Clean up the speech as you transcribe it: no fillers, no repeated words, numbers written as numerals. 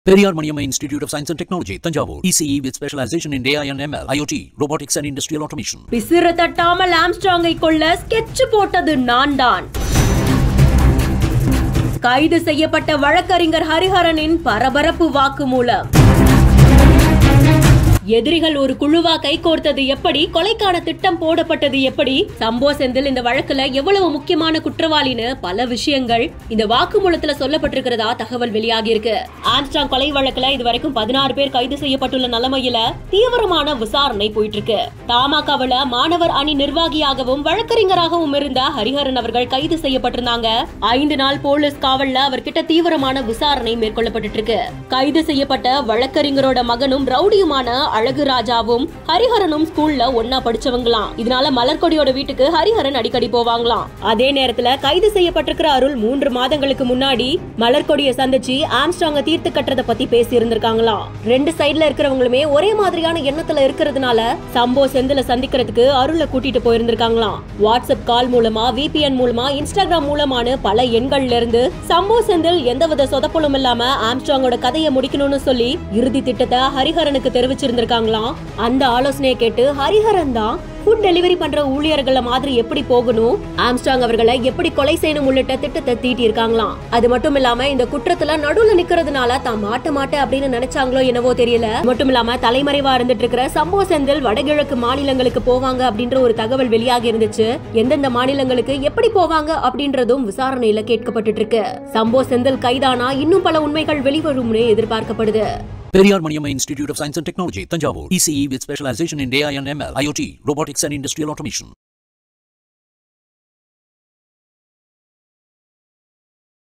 Periyar Maniamma Institute of Science and Technology, Tanjavur, ECE with specialization in AI and ML, IoT, robotics and industrial automation. பிசிறு தட்டாமல் ஆம்ஸ்ட்ராங்கை கொள்ள sketch போட்டது நான் தான். கைது செய்யப்பட்ட வழக்கறிஞர் ஹரிஹரனின் பரபரப்பு வாக்குமூலம். எதிரிகள் ஒரு குழுவா கைகோர்த்தது எப்படி, கொலைக்கான திட்டம் போடப்பட்டது எப்படி, சம்போ செந்தில் இந்த வழக்குல எவ்வளவு முக்கியமான குற்றவாளின்னு பல விஷயங்கள் இந்த வாக்குமூலத்துல சொல்லப்பட்டிருக்கிறதா தகவல் வெளியாகி இருக்கு. ஆம்ஸ்ட்ராங் கொலை வழக்குல இதுவரைக்கும் 16 பேர் கைது செய்யப்பட்டுள்ள நிலைமையில தீவிரமான விசாரணை போயிட்டு இருக்கு. தமாகவுல மாணவர் அணி நிர்வாகியாகவும் வழக்கறிஞராகவும் இருந்த ஹரிஹரன் அவர்கள் கைது செய்யப்பட்டிருந்தாங்க. 5 நாள் போலீஸ் காவல்ல அவர்கிட்ட தீவிரமான விசாரணை மேற்கொள்ளப்பட்டு இருக்கு. கைது செய்யப்பட்ட வழக்கறிஞரோட மகனும் ரவுடியுமான அழகு ராஜாவும் ஹரிஹரனும் ஸ்கூல்ல ஒன்னா படிச்சவங்களாம். இதனால மலர்கொடியோட வீட்டுக்கு ஹரிஹரன் அடிக்கடி போவாங்களாம். அதே நேரத்துல கைது செய்யப்பட்டிருக்கிற அருள் 3 மாதங்களுக்கு முன்னாடி மலர்கொடியை சந்திச்சு ஆம்ஸ்ட்ராங்க தீர்த்து கட்டுறத பத்தி பேசி இருந்திருக்காங்களாம். 2 சைடுல இருக்கிறவங்களுமே ஒரே மாதிரியான எண்ணத்துல இருக்கிறதுனால சம்போ செந்தில சந்திக்கிறதுக்கு அருளை கூட்டிட்டு போயிருந்திருக்காங்களாம். வாட்ஸ்அப் கால் மூலமா, VPN மூலமா, இன்ஸ்டாகிராம் மூலமான பல எண்கள்ல இருந்து சம்போ செந்தில் எந்தவித சொதப்பலும் இல்லாம ஆம்ஸ்ட்ராங்கோட கதையை முடிக்கணும்னு சொல்லி இறுதி திட்டத்தை ஹரிஹரனுக்கு தெரிவிச்சிருந்திருக்காங்களாம். அந்த ஆலோசனையை கேட்டு ஹரிஹரன் தான் ஃபுட் டெலிவரி பண்ற ஊழியர்கள மாதிரி எப்படி போகணும், ஆம்ஸ்ட்ராங் அவர்களை எப்படி கொலை செய்யணும் உள்ளிட்ட திட்டத்தை தீட்டி இருக்காங்களாம். அது மட்டும் இல்லாம இந்த குற்றத்துல நடுவுல நிக்கிறதுனால தான் மாட்ட அப்படின்னு நினைச்சாங்களோ என்னவோ தெரியல. மட்டும் இல்லாம தலைமறைவா இருந்துட்டு இருக்கிற சம்போ செந்தில் வடகிழக்கு மாநிலங்களுக்கு போவாங்க அப்படின்ற ஒரு தகவல் வெளியாகி இருந்துச்சு. எந்தெந்த மாநிலங்களுக்கு எப்படி போவாங்க அப்படின்றதும் விசாரணையில கேட்கப்பட்டு இருக்கு. சம்போ செந்தில் கைதானா இன்னும் பல உண்மைகள் வெளிவரும்னு எதிர்பார்க்கப்படுது. Periyar Maniamma Institute of Science and Technology, Tanjavur, ECE with specialization in AI and ML, IoT, robotics and industrial automation.